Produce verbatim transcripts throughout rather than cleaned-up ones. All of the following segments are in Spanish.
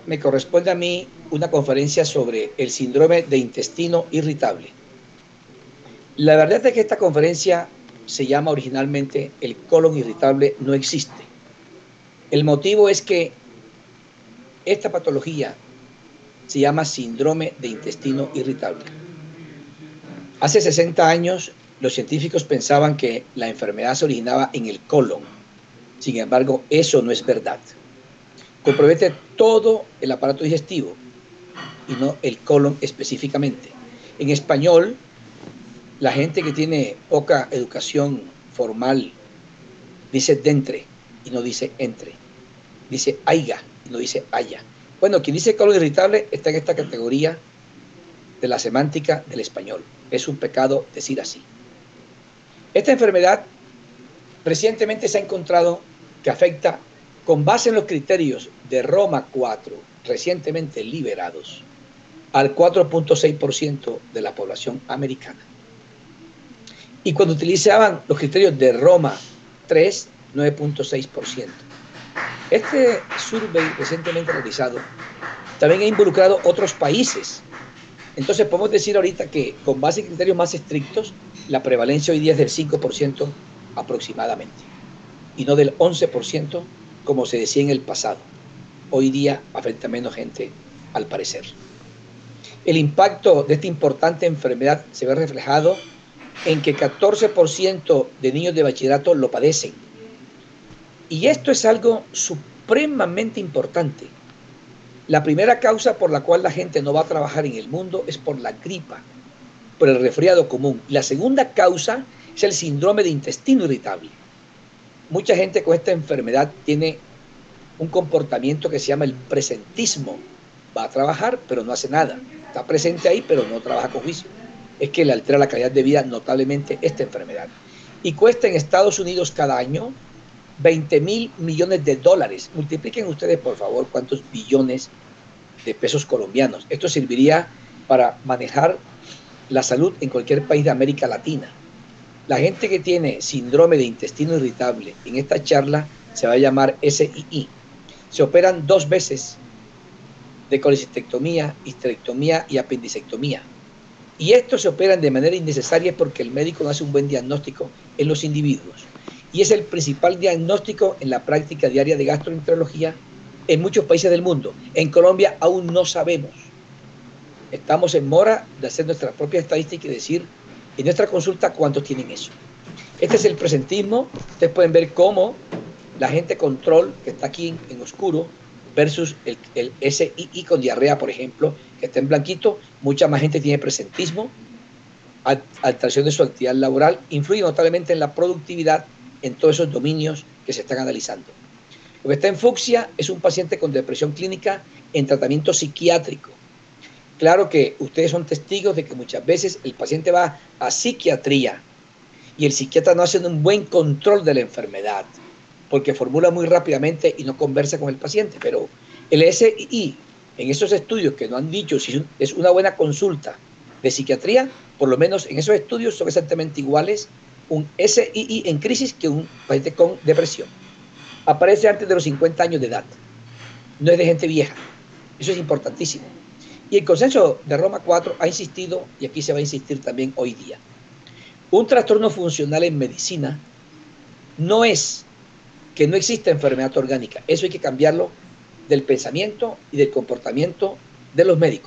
me corresponde a mí una conferencia sobre el síndrome de intestino irritable. La verdad es que esta conferencia se llama originalmente el colon irritable no existe. El motivo es que esta patología se llama síndrome de intestino irritable. Hace sesenta años los científicos pensaban que la enfermedad se originaba en el colon. Sin embargo, eso no es verdad. Compromete todo el aparato digestivo y no el colon específicamente. En español, la gente que tiene poca educación formal dice dentre y no dice entre. Dice aiga y no dice haya. Bueno, quien dice colon irritable está en esta categoría de la semántica del español. Es un pecado decir así. Esta enfermedad recientemente se ha encontrado que afecta, con base en los criterios de Roma cuatro, recientemente liberados, al cuatro punto seis por ciento de la población americana. Y cuando utilizaban los criterios de Roma tres, nueve punto seis por ciento. Este survey recientemente realizado también ha involucrado otros países. Entonces podemos decir ahorita que con base en criterios más estrictos, la prevalencia hoy día es del cinco por ciento aproximadamente, y no del once por ciento como se decía en el pasado. Hoy día afecta menos gente, al parecer. El impacto de esta importante enfermedad se ve reflejado en que catorce por ciento de niños de bachillerato lo padecen. Y esto es algo supremamente importante. La primera causa por la cual la gente no va a trabajar en el mundo es por la gripa, por el resfriado común. Y la segunda causa es el síndrome de intestino irritable. Mucha gente con esta enfermedad tiene un comportamiento que se llama el presentismo. Va a trabajar, pero no hace nada. Está presente ahí, pero no trabaja con juicio. Es que le altera la calidad de vida notablemente esta enfermedad. Y cuesta en Estados Unidos cada año veinte mil millones de dólares. Multipliquen ustedes, por favor, cuántos billones de pesos colombianos. Esto serviría para manejar la salud en cualquier país de América Latina. La gente que tiene síndrome de intestino irritable en esta charla se va a llamar S I I. Se operan dos veces de colecistectomía, histerectomía y apendicectomía. Y estos se operan de manera innecesaria porque el médico no hace un buen diagnóstico en los individuos. Y es el principal diagnóstico en la práctica diaria de gastroenterología en muchos países del mundo. En Colombia aún no sabemos. Estamos en mora de hacer nuestra propia estadística y decir en nuestra consulta cuántos tienen eso. Este es el presentismo. Ustedes pueden ver cómo la gente control, que está aquí en, en oscuro, versus el, el S I I con diarrea, por ejemplo, que está en blanquito. Mucha más gente tiene presentismo, alteración de su actividad laboral, influye notablemente en la productividad en todos esos dominios que se están analizando. Lo que está en fucsia es un paciente con depresión clínica en tratamiento psiquiátrico. Claro que ustedes son testigos de que muchas veces el paciente va a psiquiatría y el psiquiatra no hace un buen control de la enfermedad porque formula muy rápidamente y no conversa con el paciente. Pero el S I I, en esos estudios que no han dicho si es una buena consulta de psiquiatría, por lo menos en esos estudios son exactamente iguales un S I I en crisis que un paciente con depresión. Aparece antes de los cincuenta años de edad. No es de gente vieja. Eso es importantísimo. Y el consenso de Roma cuatro ha insistido, y aquí se va a insistir también hoy día. Un trastorno funcional en medicina no es que no exista enfermedad orgánica. Eso hay que cambiarlo del pensamiento y del comportamiento de los médicos.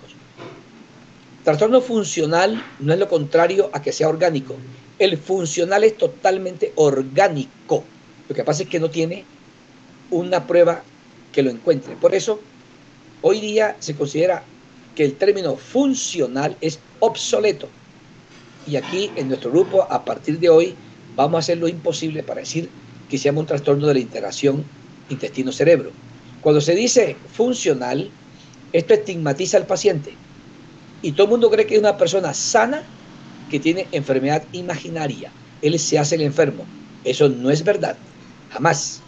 Trastorno funcional no es lo contrario a que sea orgánico. El funcional es totalmente orgánico. Lo que pasa es que no tiene una prueba que lo encuentre. Por eso, hoy día se considera que el término funcional es obsoleto. Y aquí, en nuestro grupo, a partir de hoy, vamos a hacer lo imposible para decir que se llama un trastorno de la interacción intestino-cerebro. Cuando se dice funcional, esto estigmatiza al paciente. Y todo el mundo cree que es una persona sana que tiene enfermedad imaginaria. Él se hace el enfermo. Eso no es verdad. Jamás.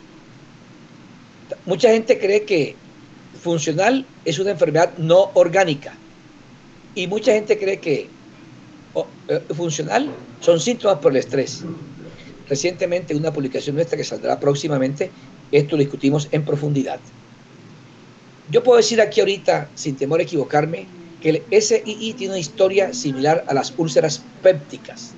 Mucha gente cree que funcional es una enfermedad no orgánica. Y mucha gente cree que funcional son síntomas por el estrés. Recientemente, una publicación nuestra que saldrá próximamente, esto lo discutimos en profundidad. Yo puedo decir aquí ahorita, sin temor a equivocarme, que el S I I tiene una historia similar a las úlceras pépticas.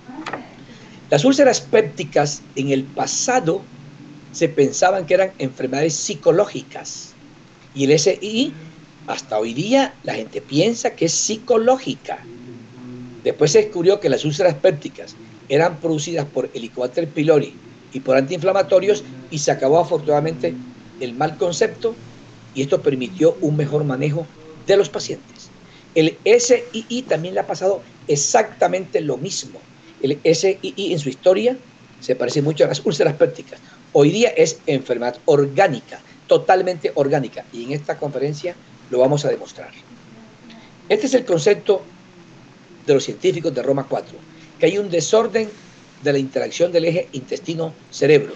Las úlceras pépticas en el pasado se pensaban que eran enfermedades psicológicas y el S I I hasta hoy día la gente piensa que es psicológica. Después se descubrió que las úlceras pépticas eran producidas por Helicobacter pylori y por antiinflamatorios y se acabó afortunadamente el mal concepto y esto permitió un mejor manejo de los pacientes. El S I I también le ha pasado exactamente lo mismo. El S I I en su historia se parece mucho a las úlceras pépticas. Hoy día es enfermedad orgánica, totalmente orgánica, y en esta conferencia lo vamos a demostrar. Este es el concepto de los científicos de Roma cuatro, que hay un desorden de la interacción del eje intestino-cerebro.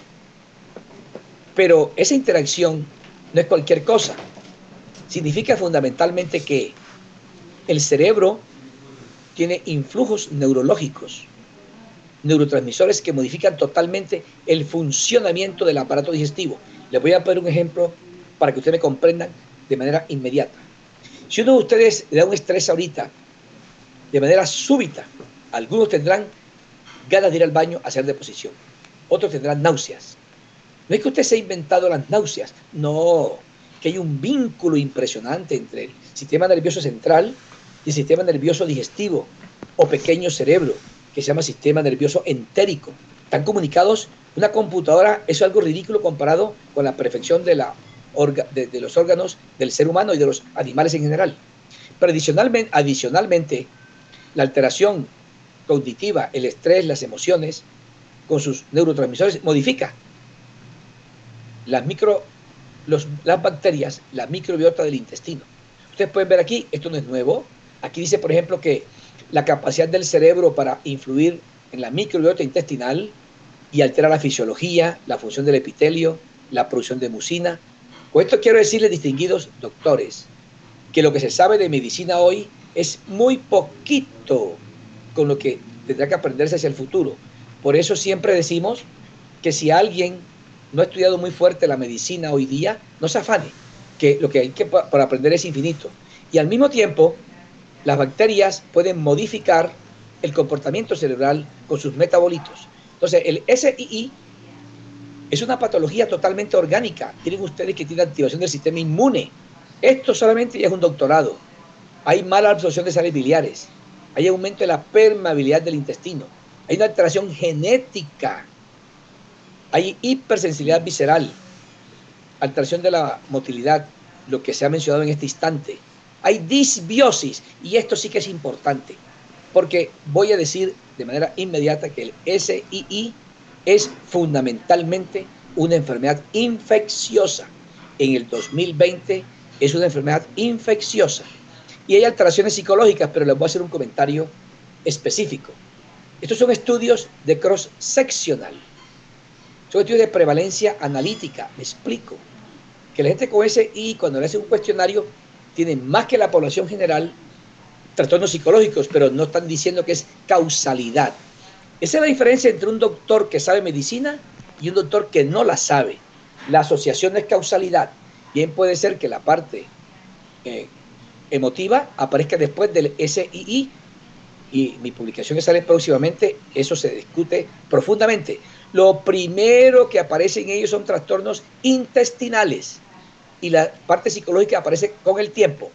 Pero esa interacción no es cualquier cosa. Significa fundamentalmente que el cerebro tiene influjos neurológicos, neurotransmisores que modifican totalmente el funcionamiento del aparato digestivo. Les voy a poner un ejemplo para que ustedes me comprendan de manera inmediata. Si uno de ustedes le da un estrés ahorita, de manera súbita, algunos tendrán ganas de ir al baño a hacer deposición, otros tendrán náuseas. No es que usted se ha inventado las náuseas, no, que hay un vínculo impresionante entre el sistema nervioso central y el sistema nervioso digestivo o pequeño cerebro, que se llama sistema nervioso entérico. Están comunicados. Una computadora es algo ridículo comparado con la perfección de, la orga, de, de los órganos del ser humano y de los animales en general. Pero adicionalmente, adicionalmente, la alteración cognitiva, el estrés, las emociones, con sus neurotransmisores, modifica las, micro, los, las bacterias, la microbiota del intestino. Ustedes pueden ver aquí, esto no es nuevo. Aquí dice, por ejemplo, que la capacidad del cerebro para influir en la microbiota intestinal y altera la fisiología, la función del epitelio, la producción de mucina. Con esto quiero decirles, distinguidos doctores, que lo que se sabe de medicina hoy es muy poquito con lo que tendrá que aprenderse hacia el futuro. Por eso siempre decimos que si alguien no ha estudiado muy fuerte la medicina hoy día, no se afane, que lo que hay que para aprender es infinito. Y al mismo tiempo, las bacterias pueden modificar el comportamiento cerebral con sus metabolitos. Entonces, el S I I es una patología totalmente orgánica. Tienen ustedes que tiene activación del sistema inmune. Esto solamente ya es un doctorado. Hay mala absorción de sales biliares. Hay aumento de la permeabilidad del intestino. Hay una alteración genética. Hay hipersensibilidad visceral. Alteración de la motilidad, lo que se ha mencionado en este instante. Hay disbiosis, y esto sí que es importante, porque voy a decir de manera inmediata que el S I I es fundamentalmente una enfermedad infecciosa. En el dos mil veinte es una enfermedad infecciosa. Y hay alteraciones psicológicas, pero les voy a hacer un comentario específico. Estos son estudios de cross-seccional. Son estudios de prevalencia analítica. Me explico. Que la gente con S I I, cuando le hace un cuestionario, tiene más que la población general trastornos psicológicos, pero no están diciendo que es causalidad. Esa es la diferencia entre un doctor que sabe medicina y un doctor que no la sabe. La asociación es causalidad. Bien puede ser que la parte eh, emotiva aparezca después del S I I, y mi publicación que sale próximamente, eso se discute profundamente. Lo primero que aparece en ellos son trastornos intestinales y la parte psicológica aparece con el tiempo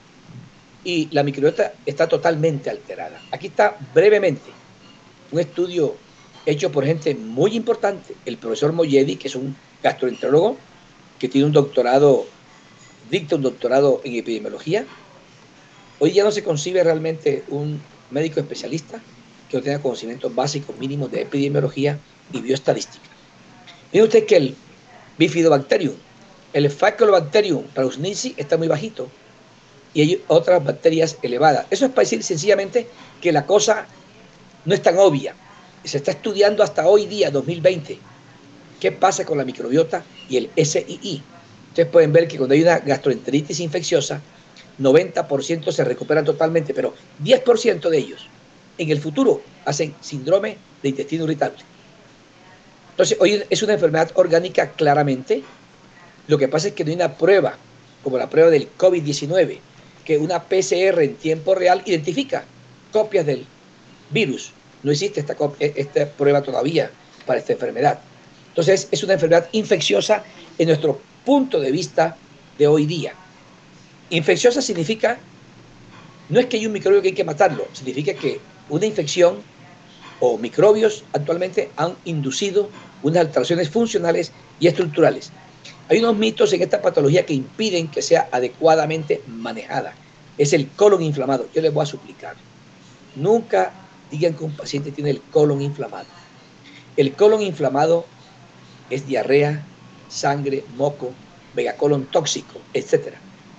y la microbiota está totalmente alterada. Aquí está brevemente un estudio hecho por gente muy importante, el profesor Moyedi, que es un gastroenterólogo que tiene un doctorado, dicta un doctorado en epidemiología. Hoy ya no se concibe realmente un médico especialista que no tenga conocimientos básicos mínimos de epidemiología y bioestadística. Miren usted que el Bifidobacterium, el Faecolobacterium prausnitzii está muy bajito y hay otras bacterias elevadas. Eso es para decir sencillamente que la cosa no es tan obvia. Se está estudiando hasta hoy día, dos mil veinte, qué pasa con la microbiota y el S I I. Ustedes pueden ver que cuando hay una gastroenteritis infecciosa, noventa por ciento se recuperan totalmente, pero diez por ciento de ellos en el futuro hacen síndrome de intestino irritable. Entonces, hoy es una enfermedad orgánica claramente. Lo que pasa es que no hay una prueba como la prueba del COVID diecinueve, que una P C R en tiempo real identifica copias del virus. No existe esta, esta prueba todavía para esta enfermedad. Entonces, es una enfermedad infecciosa en nuestro punto de vista de hoy día. Infecciosa significa, no es que hay un microbio que hay que matarlo, significa que una infección o microbios actualmente han inducido unas alteraciones funcionales y estructurales. Hay unos mitos en esta patología que impiden que sea adecuadamente manejada. Es el colon inflamado. Yo les voy a suplicar. Nunca digan que un paciente tiene el colon inflamado. El colon inflamado es diarrea, sangre, moco, megacolon tóxico, etcétera.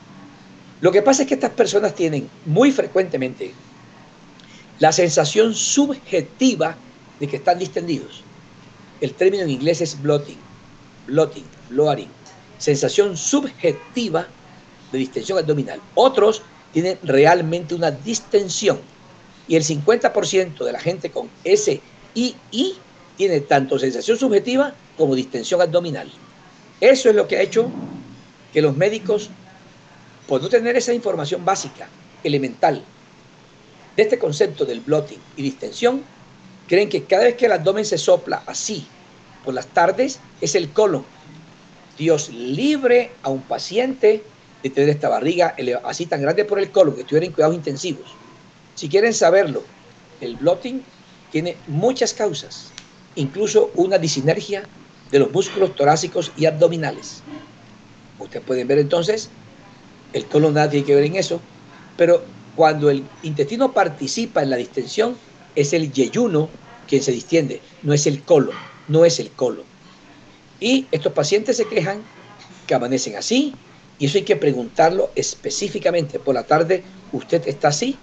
Lo que pasa es que estas personas tienen muy frecuentemente la sensación subjetiva de que están distendidos. El término en inglés es bloating, bloating, bloating. Sensación subjetiva de distensión abdominal. Otros tienen realmente una distensión. Y el cincuenta por ciento de la gente con S I I tiene tanto sensación subjetiva como distensión abdominal. Eso es lo que ha hecho que los médicos, por no tener esa información básica, elemental, de este concepto del bloating y distensión, creen que cada vez que el abdomen se sopla así por las tardes, es el colon. Dios libre a un paciente de tener esta barriga así tan grande por el colon, que estuviera en cuidados intensivos. Si quieren saberlo, el bloating tiene muchas causas, incluso una disinergia de los músculos torácicos y abdominales. Ustedes pueden ver entonces, el colon nada tiene que ver en eso, pero cuando el intestino participa en la distensión, es el yeyuno quien se distiende, no es el colon, no es el colon. Y estos pacientes se quejan que amanecen así, y eso hay que preguntarlo específicamente. Por la tarde, ¿usted está así?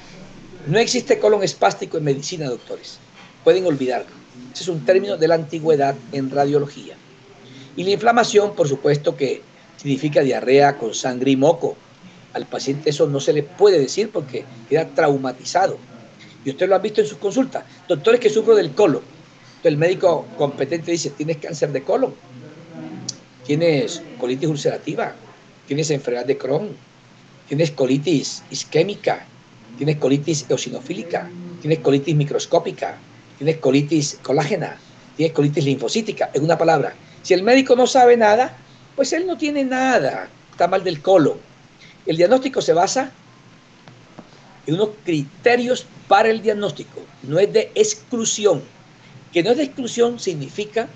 No existe colon espástico en medicina, doctores. Pueden olvidarlo. Ese es un término de la antigüedad en radiología. Y la inflamación, por supuesto, que significa diarrea con sangre y moco. Al paciente eso no se le puede decir porque queda traumatizado. Y usted lo ha visto en sus consultas. Doctores, que sufro del colon. Entonces el médico competente dice, tienes cáncer de colon, tienes colitis ulcerativa, tienes enfermedad de Crohn, tienes colitis isquémica, tienes colitis eosinofílica, tienes colitis microscópica, tienes colitis colágena, tienes colitis linfocítica. En una palabra, si el médico no sabe nada, pues él no tiene nada, está mal del colon. El diagnóstico se basa en unos criterios para el diagnóstico, no es de exclusión. Que no es de exclusión significa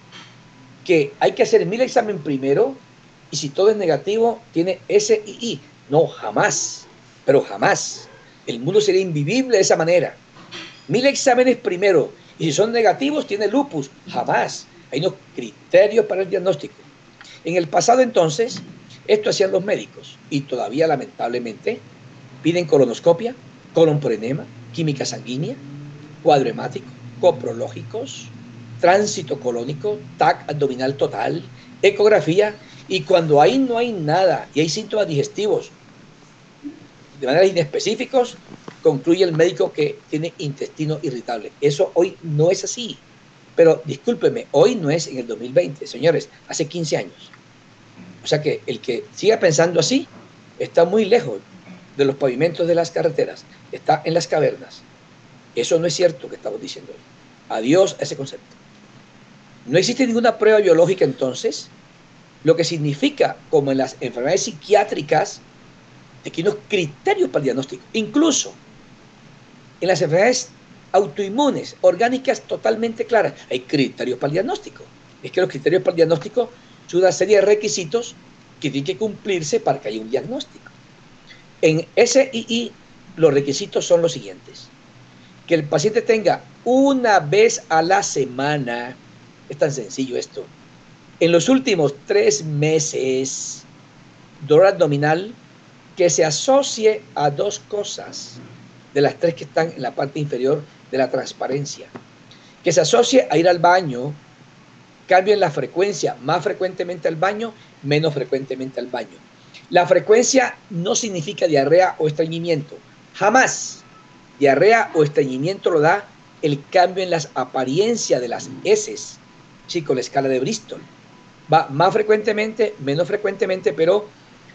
que hay que hacer mil exámenes primero y si todo es negativo tiene S I I. No, jamás, pero jamás. El mundo sería invivible de esa manera. Mil exámenes primero y si son negativos tiene lupus. Jamás. Hay unos criterios para el diagnóstico. En el pasado entonces, esto hacían los médicos y todavía lamentablemente piden colonoscopia, colon por enema, química sanguínea, cuadro hemático, coprológicos, tránsito colónico, T A C abdominal total, ecografía, y cuando ahí no hay nada y hay síntomas digestivos de manera inespecíficos, concluye el médico que tiene intestino irritable. Eso hoy no es así. Pero discúlpeme, hoy no es en el dos mil veinte, señores, hace quince años. O sea que el que siga pensando así está muy lejos de los pavimentos de las carreteras, está en las cavernas. Eso no es cierto que estamos diciendo hoy. Adiós a ese concepto. No existe ninguna prueba biológica entonces, lo que significa, como en las enfermedades psiquiátricas, de que hay unos criterios para el diagnóstico. Incluso en las enfermedades autoinmunes, orgánicas totalmente claras, hay criterios para el diagnóstico. Es que los criterios para el diagnóstico son una serie de requisitos que tienen que cumplirse para que haya un diagnóstico. En S I I, los requisitos son los siguientes. Que el paciente tenga una vez a la semana, es tan sencillo esto, en los últimos tres meses, dolor abdominal que se asocie a dos cosas, de las tres que están en la parte inferior de la transparencia. Que se asocie a ir al baño, cambio en la frecuencia, más frecuentemente al baño, menos frecuentemente al baño. La frecuencia no significa diarrea o estreñimiento, jamás. Diarrea o estreñimiento lo da el cambio en las apariencias de las heces, sí, con la escala de Bristol. Va más frecuentemente, menos frecuentemente, pero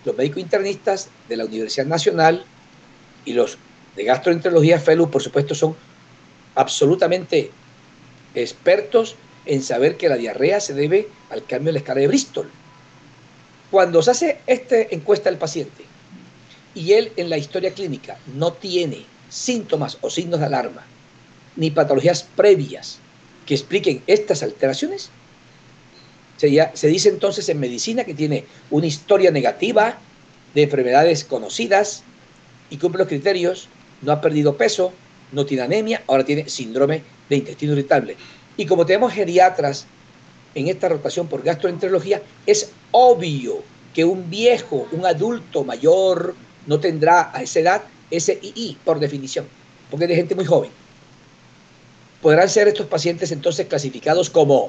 los médicos internistas de la Universidad Nacional y los de gastroenterología fellow, por supuesto, son absolutamente expertos en saber que la diarrea se debe al cambio de la escala de Bristol. Cuando se hace esta encuesta al paciente y él en la historia clínica no tiene síntomas o signos de alarma, ni patologías previas que expliquen estas alteraciones, se, ya, se dice entonces en medicina que tiene una historia negativa de enfermedades conocidas y cumple los criterios, no ha perdido peso, no tiene anemia, ahora tiene síndrome de intestino irritable. Y como tenemos geriatras en esta rotación por gastroenterología, es obvio que un viejo, un adulto mayor, no tendrá a esa edad ese I I, por definición, porque es de gente muy joven. Podrán ser estos pacientes entonces clasificados como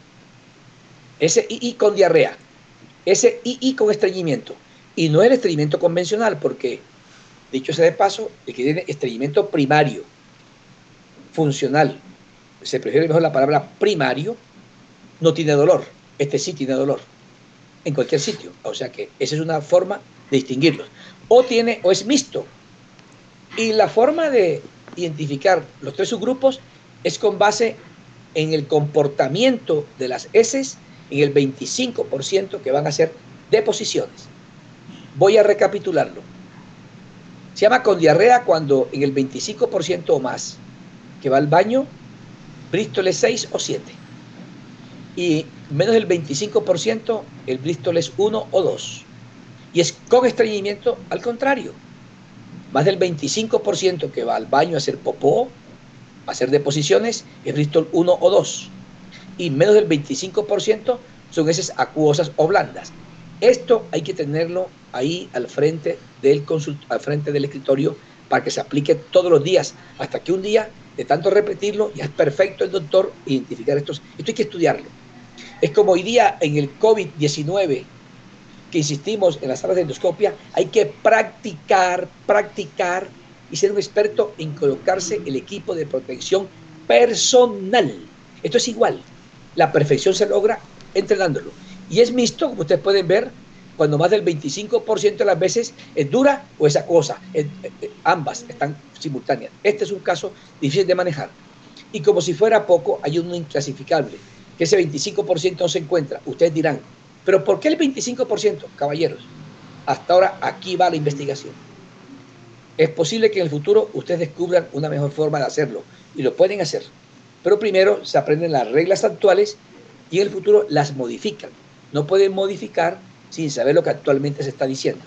ese I I con diarrea, ese I I con estreñimiento, y no el estreñimiento convencional, porque, dicho sea de paso, el que tiene estreñimiento primario, funcional, se prefiere mejor la palabra primario, no tiene dolor. Este sí tiene dolor, en cualquier sitio. O sea que esa es una forma de distinguirlos. O tiene, o es mixto. Y la forma de identificar los tres subgrupos es con base en el comportamiento de las heces, en el veinticinco por ciento que van a ser deposiciones. Voy a recapitularlo. Se llama con diarrea cuando en el veinticinco por ciento o más que va al baño, Bristol es seis o siete. Y menos del veinticinco por ciento, el Bristol es uno o dos. Y es con estreñimiento al contrario. Más del veinticinco por ciento que va al baño a hacer popó, a hacer deposiciones, es Bristol uno o dos. Y menos del veinticinco por ciento son heces acuosas o blandas. Esto hay que tenerlo ahí al frente del, consult al frente del escritorio para que se aplique todos los días, hasta que un día, de tanto repetirlo, ya es perfecto el doctor identificar estos. Esto hay que estudiarlo. Es como hoy día en el COVID diecinueve, que insistimos en las salas de endoscopia, hay que practicar, practicar y ser un experto en colocarse el equipo de protección personal. Esto es igual. La perfección se logra entrenándolo. Y es mixto, como ustedes pueden ver, cuando más del veinticinco por ciento de las veces es dura o es acuosa. Es, es, ambas están simultáneas. Este es un caso difícil de manejar. Y como si fuera poco, hay uno inclasificable, que ese veinticinco por ciento no se encuentra. Ustedes dirán, ¿pero por qué el veinticinco por ciento? Caballeros, hasta ahora aquí va la investigación. Es posible que en el futuro ustedes descubran una mejor forma de hacerlo, y lo pueden hacer. Pero primero se aprenden las reglas actuales y en el futuro las modifican. No pueden modificar sin saber lo que actualmente se está diciendo.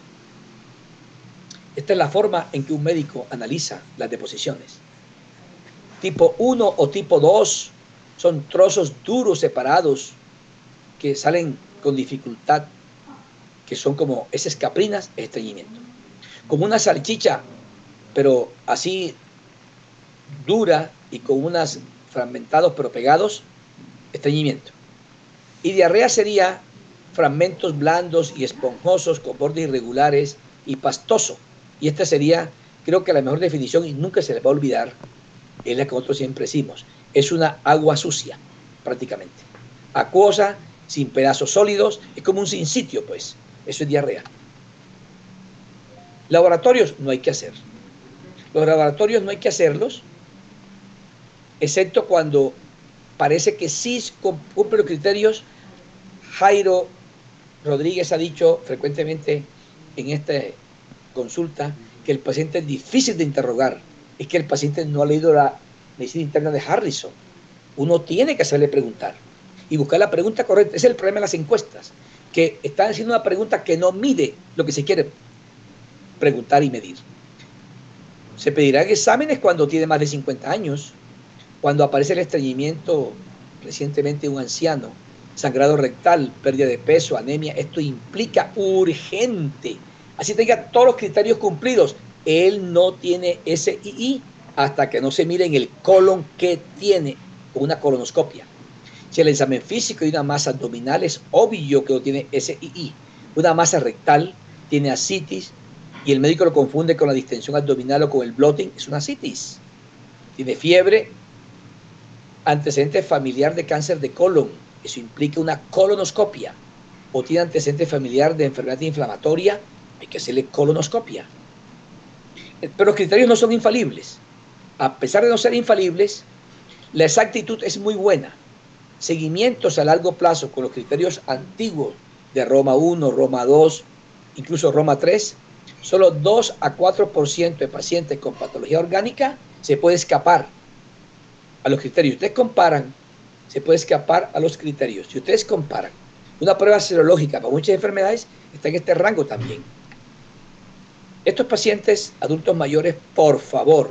Esta es la forma en que un médico analiza las deposiciones. Tipo uno o tipo dos son trozos duros separados que salen con dificultad, que son como heces caprinas, estreñimiento. Como una salchicha, pero así dura y con unas fragmentados pero pegados, estreñimiento. Y diarrea sería fragmentos blandos y esponjosos con bordes irregulares y pastoso. Y esta sería, creo que la mejor definición, y nunca se les va a olvidar, es la que nosotros siempre decimos, es una agua sucia, prácticamente. Acuosa, sin pedazos sólidos, es como un sin sitio, pues. Eso es diarrea. Laboratorios no hay que hacer. Los laboratorios no hay que hacerlos, excepto cuando parece que sí cumple los criterios. Jairo Rodríguez ha dicho frecuentemente en esta consulta que el paciente es difícil de interrogar. Es que el paciente no ha leído la medicina interna de Harrison. Uno tiene que hacerle preguntar y buscar la pregunta correcta. Ese es el problema de las encuestas, que están haciendo una pregunta que no mide lo que se quiere preguntar y medir. Se pedirán exámenes cuando tiene más de cincuenta años, cuando aparece el estreñimiento recientemente un anciano, sangrado rectal, pérdida de peso, anemia. Esto implica urgente. Así tenga todos los criterios cumplidos, él no tiene ese I I hasta que no se mire en el colon que tiene con una colonoscopia. Si el examen físico y una masa abdominal, es obvio que no tiene ese I I. Una masa rectal tiene ascitis y el médico lo confunde con la distensión abdominal o con el bloating, es una ascitis. Tiene fiebre, antecedente familiar de cáncer de colon, eso implica una colonoscopia. O tiene antecedente familiar de enfermedad inflamatoria, hay que hacerle colonoscopia. Pero los criterios no son infalibles. A pesar de no ser infalibles, la exactitud es muy buena. Seguimientos a largo plazo con los criterios antiguos de Roma uno, Roma dos, incluso Roma tres, solo dos a cuatro por ciento de pacientes con patología orgánica se puede escapar a los criterios. Ustedes comparan, se puede escapar a los criterios. Si ustedes comparan una prueba serológica para muchas enfermedades, está en este rango también. Estos pacientes adultos mayores, por favor,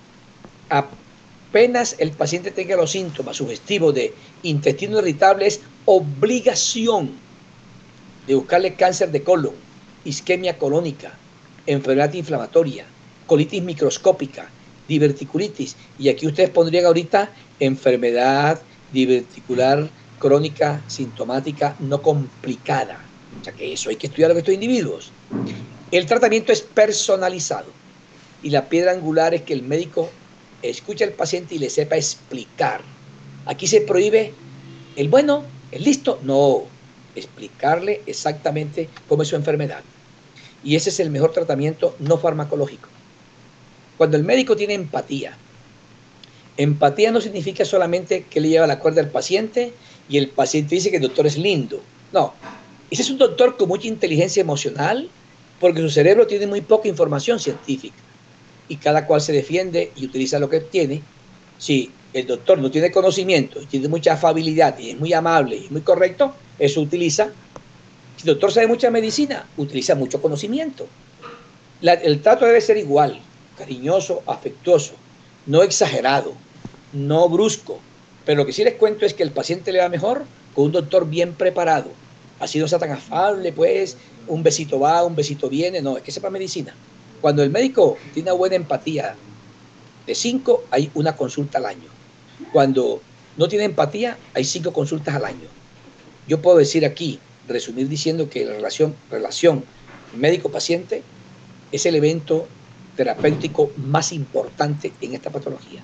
apenas el paciente tenga los síntomas sugestivos de intestino irritable, es obligación de buscarle cáncer de colon, isquemia colónica, enfermedad inflamatoria, colitis microscópica, diverticulitis, y aquí ustedes pondrían ahorita enfermedad diverticular crónica sintomática no complicada. O sea que eso hay que estudiar a estos individuos. El tratamiento es personalizado y la piedra angular es que el médico escuche al paciente y le sepa explicar. Aquí se prohíbe el bueno, el listo, no, explicarle exactamente cómo es su enfermedad. Y ese es el mejor tratamiento no farmacológico. Cuando el médico tiene empatía, empatía no significa solamente que le lleva la cuerda al paciente y el paciente dice que el doctor es lindo. No, ese es un doctor con mucha inteligencia emocional porque su cerebro tiene muy poca información científica y cada cual se defiende y utiliza lo que tiene. Si el doctor no tiene conocimiento y tiene mucha afabilidad y es muy amable y muy correcto, eso utiliza. Si el doctor sabe mucha medicina, utiliza mucho conocimiento. La, el trato debe ser igual, cariñoso, afectuoso, no exagerado, no brusco. Pero lo que sí les cuento es que el paciente le va mejor con un doctor bien preparado. Así no sea tan afable, pues, un besito va, un besito viene. No, es que sepa medicina. Cuando el médico tiene una buena empatía, de cinco hay una consulta al año. Cuando no tiene empatía, hay cinco consultas al año. Yo puedo decir aquí, resumir diciendo que la relación, relación médico-paciente es el evento terapéutico más importante en esta patología.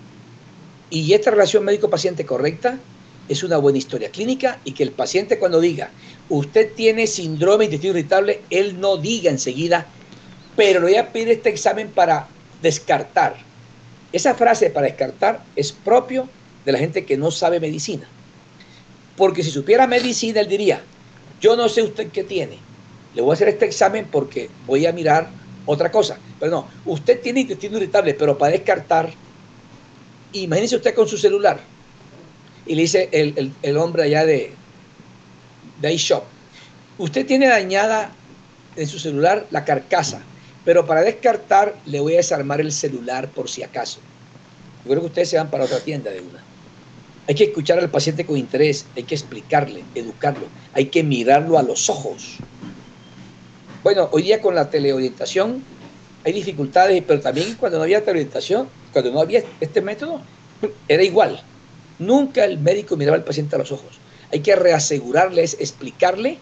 Y esta relación médico-paciente correcta es una buena historia clínica y que el paciente cuando diga, usted tiene síndrome de intestino irritable, él no diga enseguida, pero le voy a pedir este examen para descartar. Esa frase para descartar es propio de la gente que no sabe medicina. Porque si supiera medicina, él diría, yo no sé usted qué tiene, le voy a hacer este examen porque voy a mirar otra cosa. Pero no, usted tiene intestino irritable, pero para descartar, imagínese usted con su celular y le dice el, el, el hombre allá de, de iShop, usted tiene dañada en su celular la carcasa, pero para descartar le voy a desarmar el celular por si acaso. Yo creo que ustedes se van para otra tienda de una. Hay que escuchar al paciente con interés, hay que explicarle, educarlo, hay que mirarlo a los ojos. Bueno, hoy día con la teleorientación hay dificultades, pero también cuando no había teleorientación, cuando no había este método, era igual. Nunca el médico miraba al paciente a los ojos. Hay que reasegurarles, explicarle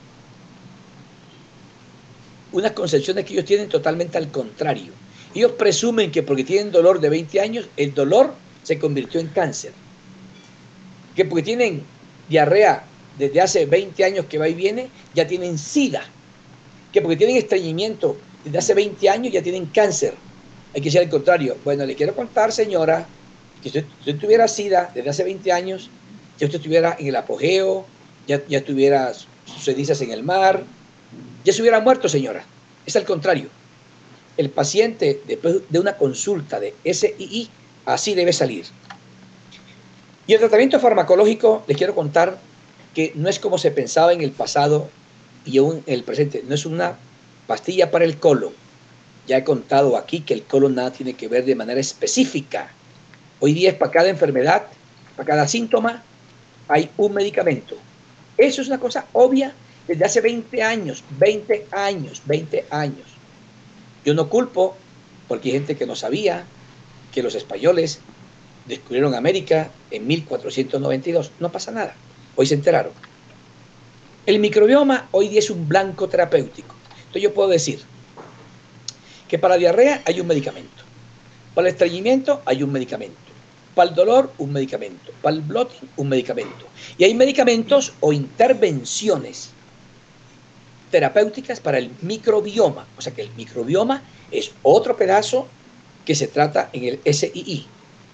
unas concepciones que ellos tienen totalmente al contrario. Ellos presumen que porque tienen dolor de veinte años, el dolor se convirtió en cáncer. Que porque tienen diarrea desde hace veinte años que va y viene, ya tienen SIDA. Que porque tienen estreñimiento desde hace veinte años, ya tienen cáncer. Hay que ser al contrario. Bueno, le quiero contar, señora, que si usted tuviera SIDA desde hace veinte años, ya usted estuviera en el apogeo, ya, ya tuviera sus cenizas en el mar, ya se hubiera muerto, señora. Es al contrario. El paciente, después de una consulta de S I I, así debe salir. Y el tratamiento farmacológico, les quiero contar que no es como se pensaba en el pasado y aún en el presente. No es una pastilla para el colon. Ya he contado aquí que el colon nada tiene que ver de manera específica. Hoy día es para cada enfermedad, para cada síntoma, hay un medicamento. Eso es una cosa obvia desde hace veinte años, veinte años, veinte años. Yo no culpo, porque hay gente que no sabía que los españoles descubrieron América en mil cuatrocientos noventa y dos. No pasa nada. Hoy se enteraron. El microbioma hoy día es un blanco terapéutico. Entonces yo puedo decir que para la diarrea hay un medicamento. Para el estreñimiento hay un medicamento. Para el dolor, un medicamento. Para el bloating, un medicamento. Y hay medicamentos o intervenciones terapéuticas para el microbioma. O sea que el microbioma es otro pedazo que se trata en el S I I.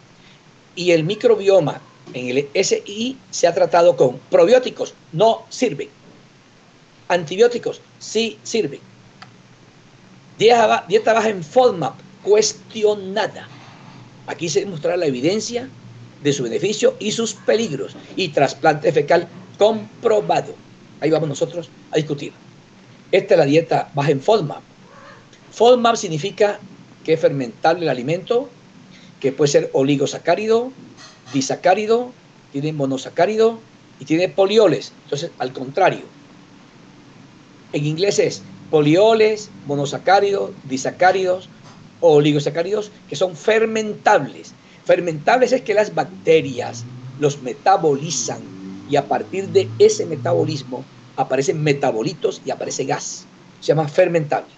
Y el microbioma en el S I I se ha tratado con probióticos, no sirven. Antibióticos, sí sirven. Dieta, dieta baja en FODMAP, cuestionada. Aquí se muestra la evidencia de su beneficio y sus peligros. Y trasplante fecal comprobado. Ahí vamos nosotros a discutir. Esta es la dieta baja en FODMAP. FODMAP significa que es fermentable el alimento, que puede ser oligosacárido, disacárido, tiene monosacárido y tiene polioles. Entonces, al contrario. En inglés es polioles, monosacáridos, disacáridos, oligosacáridos, que son fermentables. Fermentables es que las bacterias los metabolizan y a partir de ese metabolismo aparecen metabolitos y aparece gas. Se llama fermentable.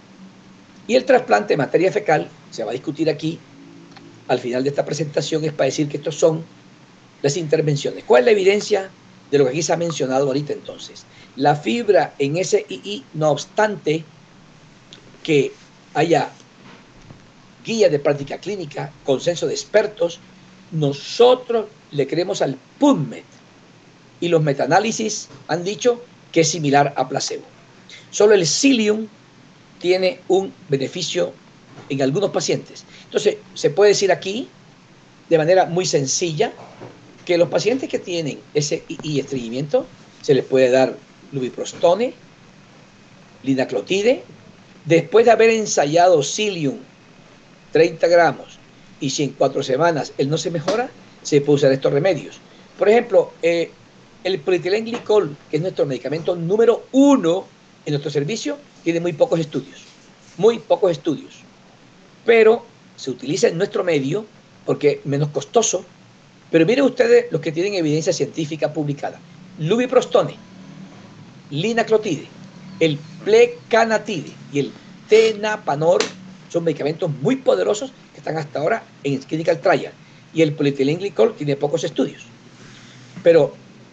Y el trasplante de materia fecal, se va a discutir aquí, al final de esta presentación, es para decir que estos son las intervenciones. ¿Cuál es la evidencia de lo que aquí se ha mencionado ahorita entonces? La fibra en S I I, no obstante que haya guía de práctica clínica, consenso de expertos, nosotros le creemos al PubMed y los metaanálisis han dicho que es similar a placebo. Solo el psyllium tiene un beneficio en algunos pacientes. Entonces, se puede decir aquí, de manera muy sencilla, que los pacientes que tienen S I I y estreñimiento, se les puede dar lubiprostone, linaclotide, después de haber ensayado psyllium treinta gramos, y si en cuatro semanas él no se mejora, se puede usar estos remedios. Por ejemplo, eh, el polietilenglicol, que es nuestro medicamento número uno en nuestro servicio, tiene muy pocos estudios, muy pocos estudios, pero se utiliza en nuestro medio porque es menos costoso. Pero miren ustedes los que tienen evidencia científica publicada: lubiprostone, linaclotide, el plecanatide y el tenapanor son medicamentos muy poderosos que están hasta ahora en clinical trial. Y el polietilenglicol tiene pocos estudios. Pero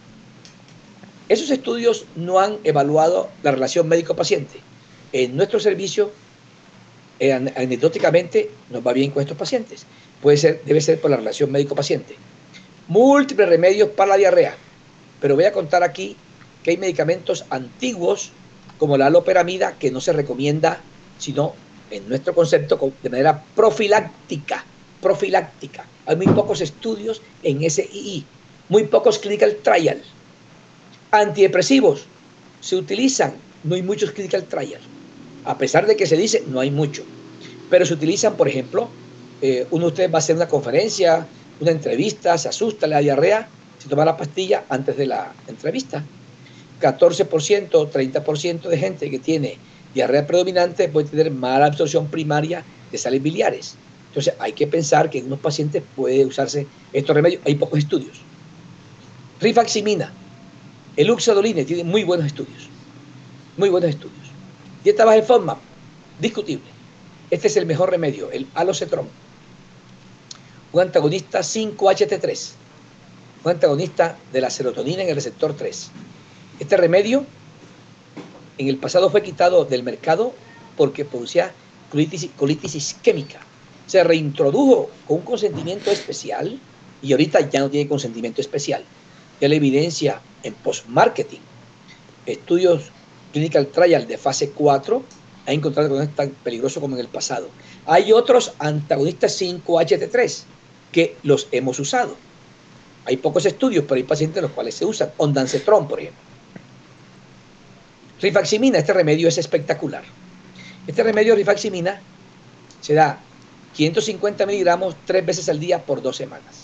esos estudios no han evaluado la relación médico-paciente. En nuestro servicio, eh, anecdóticamente, nos va bien con estos pacientes. Puede ser, debe ser por la relación médico-paciente. Múltiples remedios para la diarrea. Pero voy a contar aquí que hay medicamentos antiguos como la aloperamida que no se recomienda, sino en nuestro concepto de manera profiláctica. Profiláctica. Hay muy pocos estudios en S I I, muy pocos clinical trial. Antidepresivos se utilizan, no hay muchos clinical trial. A pesar de que se dice, no hay mucho. Pero se utilizan, por ejemplo, eh, uno de ustedes va a hacer una conferencia, una entrevista, se asusta, le da diarrea, se toma la pastilla antes de la entrevista. catorce por ciento, treinta por ciento de gente que tiene diarrea predominante puede tener mala absorción primaria de sales biliares. Entonces hay que pensar que en unos pacientes puede usarse estos remedios. Hay pocos estudios. Rifaximina, el uxadoline tiene muy buenos estudios. Muy buenos estudios. Dieta baja en FODMAP, discutible. Este es el mejor remedio, el alocetrón. Un antagonista cinco H T tres. Un antagonista de la serotonina en el receptor tres. Este remedio en el pasado fue quitado del mercado porque producía colitis, colitis isquémica. Se reintrodujo con un consentimiento especial y ahorita ya no tiene consentimiento especial. Ya la evidencia en post-marketing, estudios clinical trial de fase cuatro, ha encontrado que no es tan peligroso como en el pasado. Hay otros antagonistas cinco H T tres que los hemos usado. Hay pocos estudios, pero hay pacientes en los cuales se usan. Ondansetron, por ejemplo. Rifaximina, este remedio es espectacular. Este remedio de rifaximina se da quinientos cincuenta miligramos tres veces al día por dos semanas.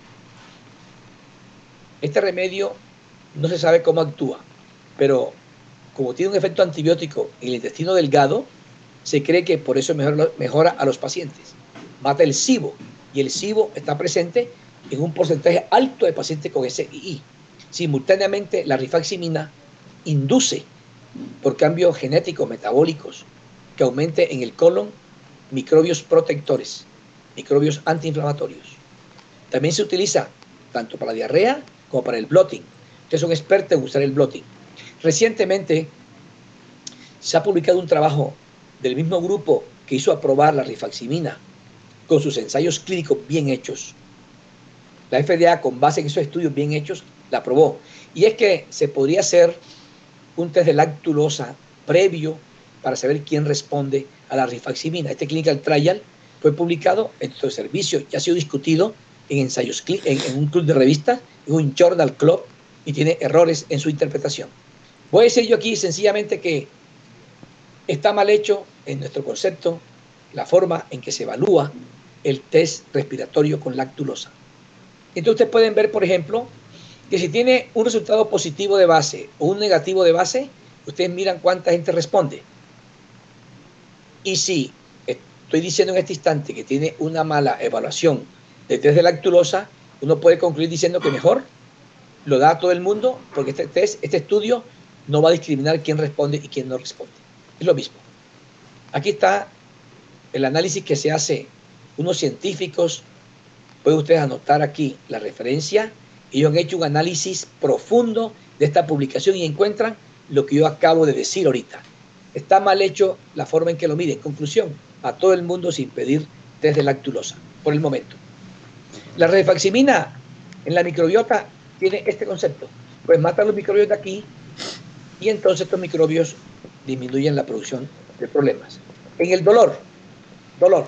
Este remedio no se sabe cómo actúa, pero como tiene un efecto antibiótico en el intestino delgado, se cree que por eso mejora, mejora a los pacientes. Mata el SIBO, y el SIBO está presente en un porcentaje alto de pacientes con S I I. Simultáneamente, la rifaximina induce, por cambios genéticos metabólicos, que aumente en el colon microbios protectores, microbios antiinflamatorios. También se utiliza tanto para la diarrea como para el bloating. Ustedes son expertos en usar el bloating. Recientemente Se ha publicado un trabajo del mismo grupo que hizo aprobar la rifaximina con sus ensayos clínicos bien hechos. La F D A, con base en esos estudios bien hechos, la aprobó. Y es que se podría hacer un test de lactulosa previo para saber quién responde a la rifaximina. Este clinical trial fue publicado en nuestro servicio y ha sido discutido en ensayos, en, en un club de revistas, en un journal club, y tiene errores en su interpretación. Voy a decir yo aquí sencillamente que está mal hecho en nuestro concepto la forma en que se evalúa el test respiratorio con lactulosa. Entonces ustedes pueden ver, por ejemplo, que si tiene un resultado positivo de base o un negativo de base, ustedes miran cuánta gente responde. Y si estoy diciendo en este instante que tiene una mala evaluación de test de lactulosa, uno puede concluir diciendo que mejor lo da a todo el mundo, porque este test, este estudio no va a discriminar quién responde y quién no responde. Es lo mismo. Aquí está el análisis que se hace unos científicos. Pueden ustedes anotar aquí la referencia. Ellos han hecho un análisis profundo de esta publicación y encuentran lo que yo acabo de decir ahorita. Está mal hecho la forma en que lo miden. Conclusión, a todo el mundo sin pedir test de lactulosa, por el momento. La rifaximina en la microbiota tiene este concepto. Pues mata los microbios de aquí y entonces estos microbios disminuyen la producción de problemas. En el dolor, dolor.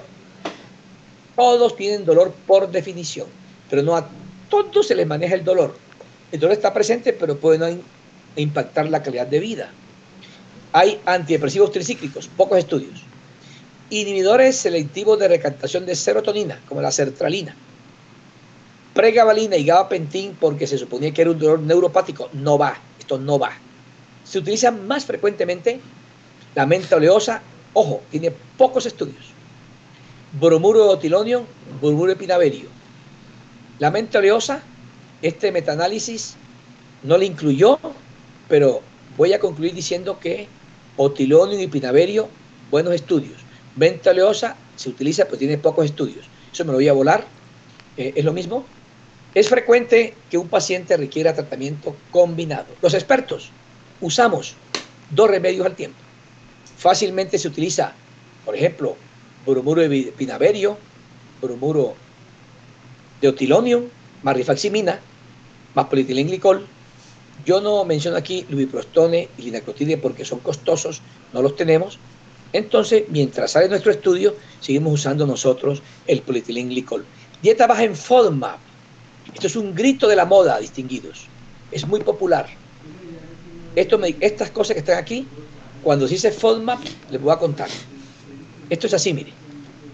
Todos tienen dolor por definición, pero no a todos se les maneja el dolor. El dolor está presente, pero puede no impactar la calidad de vida. Hay antidepresivos tricíclicos, pocos estudios. Inhibidores selectivos de recaptación de serotonina, como la sertralina. Pregabalina y gabapentin, porque se suponía que era un dolor neuropático, no va, esto no va. Se utiliza más frecuentemente la menta oleosa, ojo, tiene pocos estudios. Bromuro de otilonio, bromuro de pinaverio. La menta oleosa, este metaanálisis no le incluyó, pero voy a concluir diciendo que otilonio y pinaverio, buenos estudios. Menta oleosa se utiliza, pero tiene pocos estudios. Eso me lo voy a volar. Eh, es lo mismo. Es frecuente que un paciente requiera tratamiento combinado. Los expertos usamos dos remedios al tiempo. Fácilmente se utiliza, por ejemplo, bromuro de pinaverio, bromuro de otilonio, más rifaximina, más polietilenglicol. Yo no menciono aquí lubiprostone y linaclotide porque son costosos, no los tenemos. Entonces, mientras sale nuestro estudio, seguimos usando nosotros el polietilenglicol. Dieta baja en FODMAP. Esto es un grito de la moda, distinguidos. Es muy popular. Esto me, estas cosas que están aquí, cuando se dice FODMAP, les voy a contar. Esto es así, mire.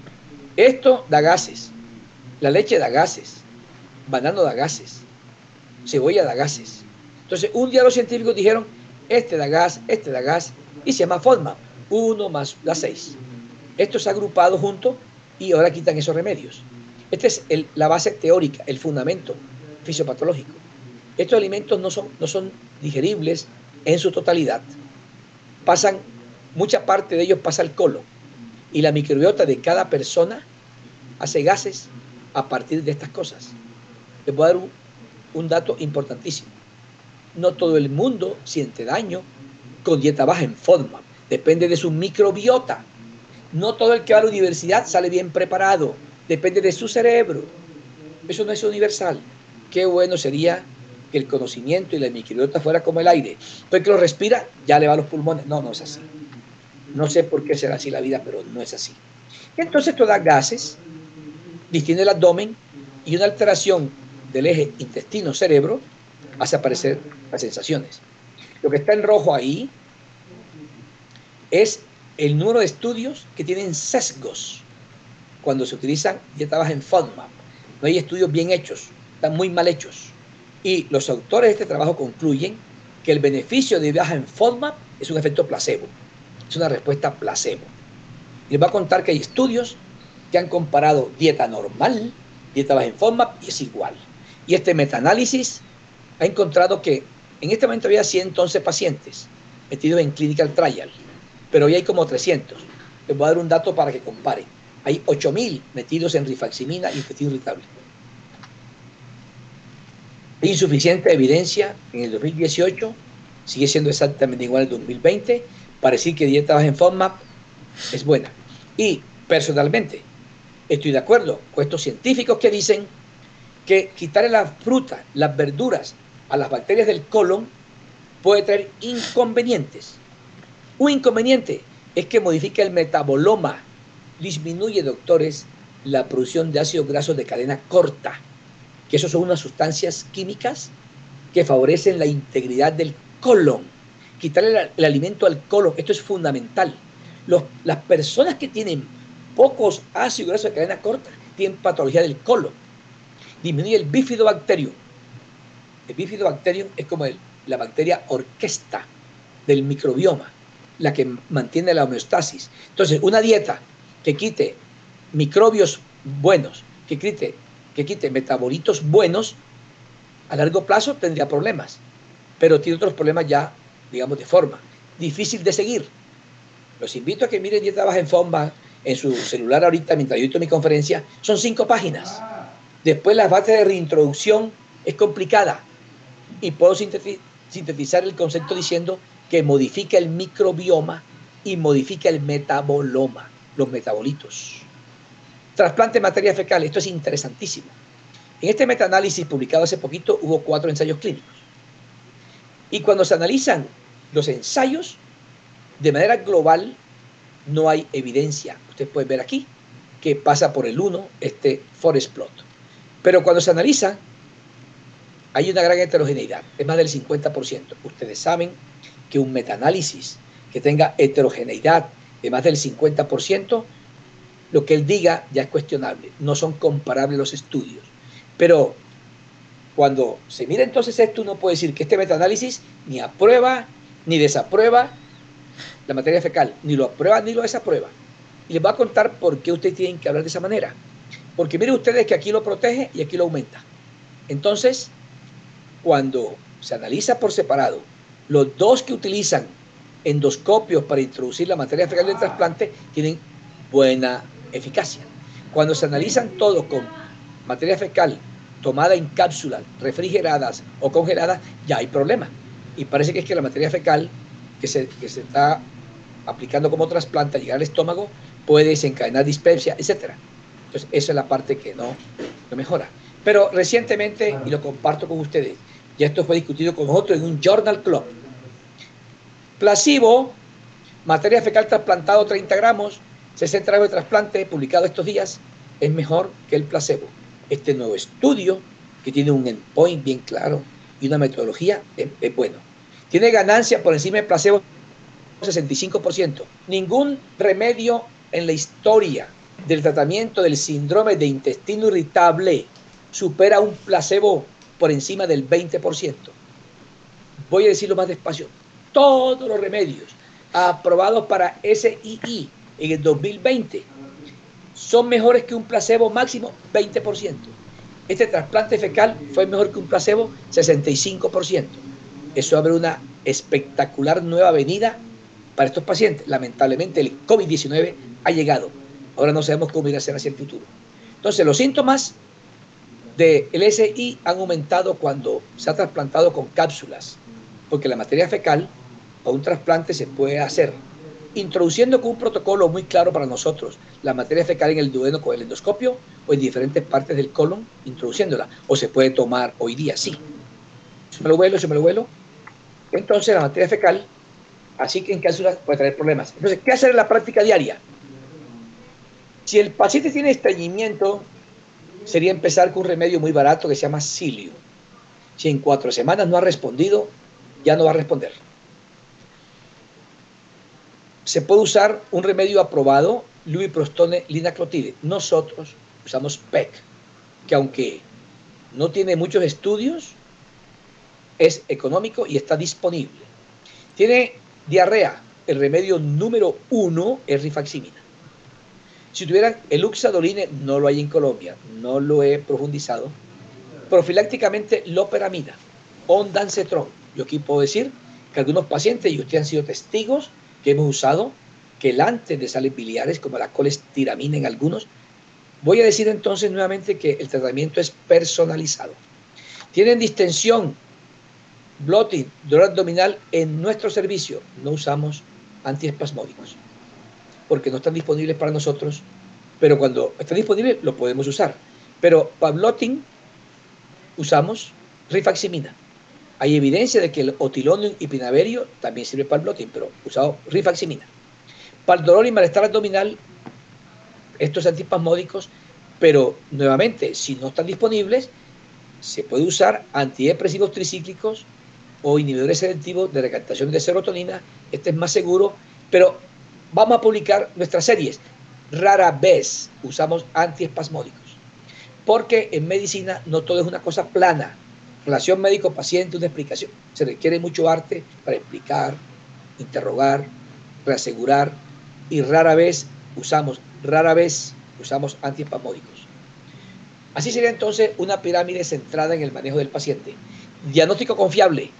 Esto da gases. La leche da gases. Banano da gases. Cebolla da gases. Entonces, un día los científicos dijeron, este da gas, este da gas, y se llama FODMAP. Uno más da seis. Esto se ha agrupado junto y ahora quitan esos remedios. Esta es el, la base teórica, el fundamento fisiopatológico. Estos alimentos no son, no son digeribles en su totalidad. Pasan, mucha parte de ellos pasa al colon. Y la microbiota de cada persona hace gases a partir de estas cosas. Les voy a dar un, un dato importantísimo. No todo el mundo siente daño con dieta baja en FODMAP. Depende de su microbiota. No todo el que va a la universidad sale bien preparado. Depende de su cerebro. Eso no es universal. Qué bueno sería que el conocimiento y la microbiota fuera como el aire. Pero el que lo respira, ya le va a los pulmones. No, no es así. No sé por qué será así la vida, pero no es así. Entonces esto da gases, distiende el abdomen y una alteración del eje intestino-cerebro hace aparecer las sensaciones. Lo que está en rojo ahí es el número de estudios que tienen sesgos cuando se utilizan dieta baja en FODMAP. No hay estudios bien hechos, están muy mal hechos. Y los autores de este trabajo concluyen que el beneficio de baja en FODMAP es un efecto placebo, es una respuesta placebo. Y les voy a contar que hay estudios que han comparado dieta normal, dieta baja en FODMAP, y es igual. Y este metaanálisis ha encontrado que en este momento había ciento once pacientes metidos en clinical trial, pero hoy hay como trescientos. Les voy a dar un dato para que comparen. Hay ocho mil metidos en rifaximina y intestino irritable. Hay insuficiente evidencia en el dos mil dieciocho, sigue siendo exactamente igual al dos mil veinte, para decir que dieta baja en FODMAP es buena. Y personalmente estoy de acuerdo con estos científicos que dicen que quitarle la fruta, las verduras a las bacterias del colon puede traer inconvenientes. Un inconveniente es que modifica el metaboloma, disminuye, doctores, la producción de ácidos grasos de cadena corta, que esos son unas sustancias químicas que favorecen la integridad del colon. Quitarle la, el alimento al colon, esto es fundamental. Los, las personas que tienen pocos ácidos grasos de cadena corta tienen patología del colon. Disminuye el bifidobacterium. El bifidobacterium es como el, la bacteria orquesta del microbioma, la que mantiene la homeostasis. Entonces, una dieta que quite microbios buenos, que quite, que quite metabolitos buenos, a largo plazo tendría problemas, pero tiene otros problemas ya, digamos, de forma. Difícil de seguir. Los invito a que miren Dieta Baja en FODMAP en su celular ahorita, mientras yo estoy en mi conferencia. Son cinco páginas. Después la fase de reintroducción es complicada y puedo sintetizar el concepto diciendo que modifica el microbioma y modifica el metaboloma, los metabolitos. Trasplante de materia fecal, esto es interesantísimo. En este metaanálisis publicado hace poquito hubo cuatro ensayos clínicos. Y cuando se analizan los ensayos, de manera global, no hay evidencia. Usted puede ver aquí que pasa por el uno este forest plot. Pero cuando se analiza, hay una gran heterogeneidad, es más del cincuenta por ciento. Ustedes saben que un metaanálisis que tenga heterogeneidad de más del cincuenta por ciento, lo que él diga ya es cuestionable. No son comparables los estudios. Pero cuando se mira entonces esto, uno puede decir que este metaanálisis ni aprueba ni desaprueba la materia fecal, ni lo aprueba ni lo desaprueba. Y les voy a contar por qué ustedes tienen que hablar de esa manera. Porque miren ustedes que aquí lo protege y aquí lo aumenta. Entonces, cuando se analiza por separado, los dos que utilizan endoscopios para introducir la materia fecal del trasplante tienen buena eficacia. Cuando se analizan todos con materia fecal tomada en cápsulas refrigeradas o congeladas, ya hay problema. Y parece que es que la materia fecal que se, que se está aplicando como trasplante al llegar al estómago puede desencadenar dispepsia, etcétera. Entonces, esa es la parte que no, no mejora. Pero recientemente, y lo comparto con ustedes, ya esto fue discutido con nosotros en un Journal Club. Placebo, materia fecal trasplantado treinta gramos, sesenta gramos de trasplante, publicado estos días, es mejor que el placebo. Este nuevo estudio, que tiene un endpoint bien claro y una metodología, es, es bueno. Tiene ganancia por encima del placebo sesenta y cinco por ciento. Ningún remedio en la historia del tratamiento del síndrome de intestino irritable supera un placebo por encima del veinte por ciento. Voy a decirlo más despacio. Todos los remedios aprobados para S I I en el dos mil veinte son mejores que un placebo máximo veinte por ciento. Este trasplante fecal fue mejor que un placebo sesenta y cinco por ciento. Eso abre una espectacular nueva avenida para estos pacientes. Lamentablemente el COVID diecinueve ha llegado. Ahora no sabemos cómo irá a ser hacia el futuro. Entonces los síntomas del S I I han aumentado cuando se ha trasplantado con cápsulas, porque la materia fecal o un trasplante se puede hacer introduciendo con un protocolo muy claro para nosotros la materia fecal en el duodeno con el endoscopio o en diferentes partes del colon, introduciéndola, o se puede tomar hoy día, sí. Si me lo vuelo, si me lo vuelo, entonces la materia fecal, así que en cápsulas puede traer problemas. Entonces, ¿qué hacer en la práctica diaria? Si el paciente tiene estreñimiento, sería empezar con un remedio muy barato que se llama Cilio. Si en cuatro semanas no ha respondido, ya no va a responder. Se puede usar un remedio aprobado, lubiprostone linaclotide. Nosotros usamos P E C, que aunque no tiene muchos estudios, es económico y está disponible. Tiene diarrea, el remedio número uno es rifaximina. Si tuvieran el uxadoline, no lo hay en Colombia, no lo he profundizado. Profilácticamente, loperamida, ondansetron. Yo aquí puedo decir que algunos pacientes, y ustedes han sido testigos, que hemos usado quelantes de sales biliares, como la colestiramina en algunos. Voy a decir entonces nuevamente que el tratamiento es personalizado. Tienen distensión, bloating, dolor abdominal en nuestro servicio. No usamos antiespasmódicos, porque no están disponibles para nosotros, pero cuando están disponibles lo podemos usar. Pero Pavlotin usamos rifaximina. Hay evidencia de que el otilonium y pinaverio también sirve para Pavlotin, pero usado rifaximina. Para el dolor y malestar abdominal, estos antiespasmódicos, pero nuevamente, si no están disponibles, se puede usar antidepresivos tricíclicos o inhibidores selectivos de recaptación de serotonina. Este es más seguro, pero vamos a publicar nuestras series. Rara vez usamos antiespasmódicos, porque en medicina no todo es una cosa plana. Relación médico-paciente, una explicación. Se requiere mucho arte para explicar, interrogar, reasegurar, y rara vez usamos, rara vez usamos antiespasmódicos. Así sería entonces una pirámide centrada en el manejo del paciente. Diagnóstico confiable,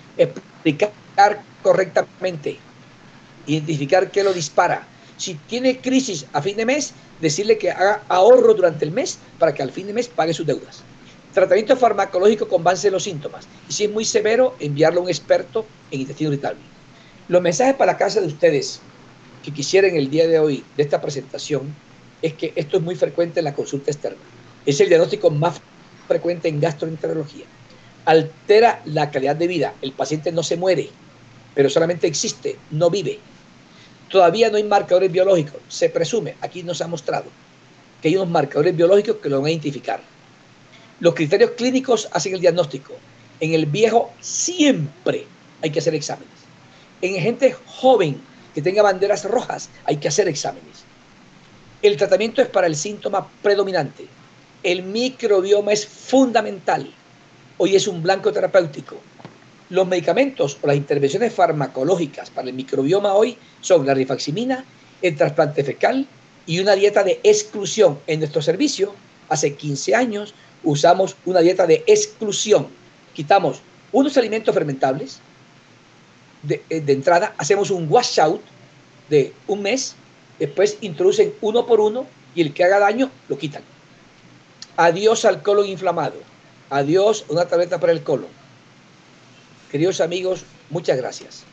explicar correctamente, identificar qué lo dispara. Si tiene crisis a fin de mes, decirle que haga ahorro durante el mes para que al fin de mes pague sus deudas. Tratamiento farmacológico con base en los síntomas. Y si es muy severo, enviarlo a un experto en intestino irritable. Los mensajes para la casa de ustedes que quisieran el día de hoy de esta presentación es que esto es muy frecuente en la consulta externa. Es el diagnóstico más frecuente en gastroenterología. Altera la calidad de vida. El paciente no se muere, pero solamente existe, no vive. Todavía no hay marcadores biológicos. Se presume, aquí nos ha mostrado, que hay unos marcadores biológicos que lo van a identificar. Los criterios clínicos hacen el diagnóstico. En el viejo siempre hay que hacer exámenes. En gente joven que tenga banderas rojas hay que hacer exámenes. El tratamiento es para el síntoma predominante. El microbioma es fundamental. Hoy es un blanco terapéutico. Los medicamentos o las intervenciones farmacológicas para el microbioma hoy son la rifaximina, el trasplante fecal y una dieta de exclusión. En nuestro servicio, hace quince años, usamos una dieta de exclusión. Quitamos unos alimentos fermentables. De, de entrada, hacemos un washout de un mes. Después introducen uno por uno y el que haga daño lo quitan. Adiós al colon inflamado. Adiós una tableta para el colon. Queridos amigos, muchas gracias.